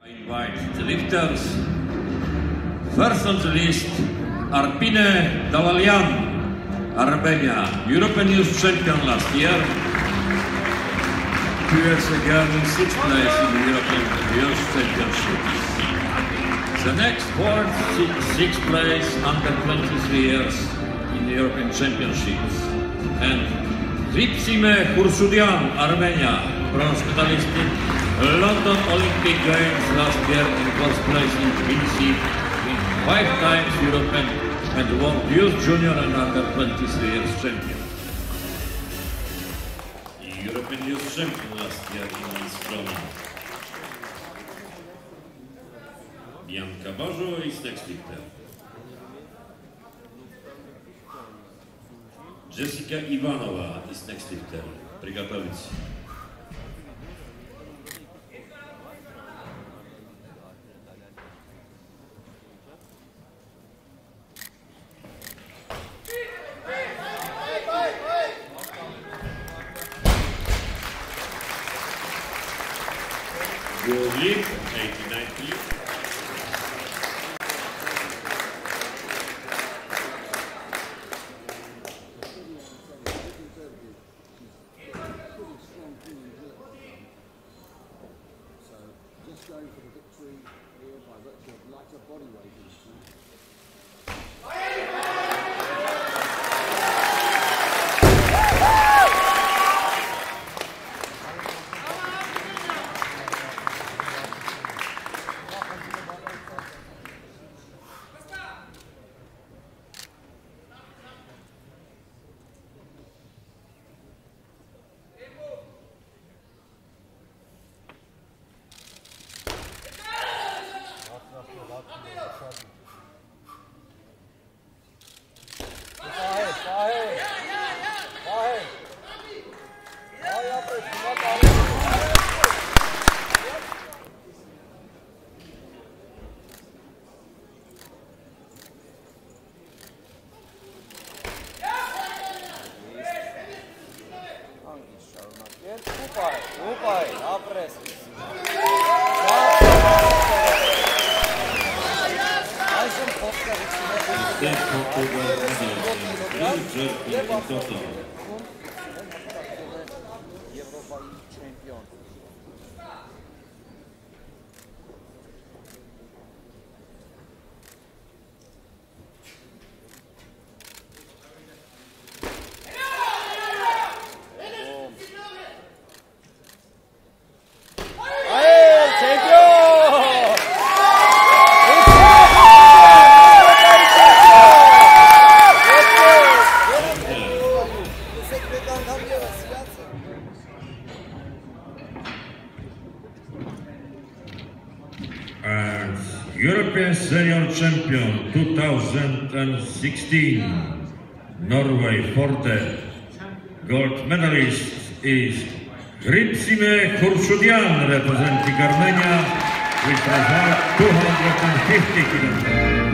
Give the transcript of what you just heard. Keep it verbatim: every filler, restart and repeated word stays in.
I invite the lifters. First on the list, Arpine Dalalyan, Armenia, European Youth Champion last year. Two years ago in sixth place in the European Youth Championships. The next fourth, sixth place under twenty-three years in the European Championships. And Hripsime Khurshudyan, Armenia, bronze medalist in London Olympic Games last year in first place in Tbilisi, in five times European and World Youth Junior and under twenty-three years champion. European Youth Champion last year in Lisbon. Bianca Bożo is next lifter. Jessica Ivanova is next lifter. Приготовиться. Your lead, eighty-nine kilos. Just going for the victory here by virtue of lighter body weight. Упай, упай, апрес. Европа и чемпион. And European Senior Champion two thousand sixteen, Norway Forte. Gold medalist is Hripsime Khurshudyan representing Armenia with result two hundred fifty kilograms.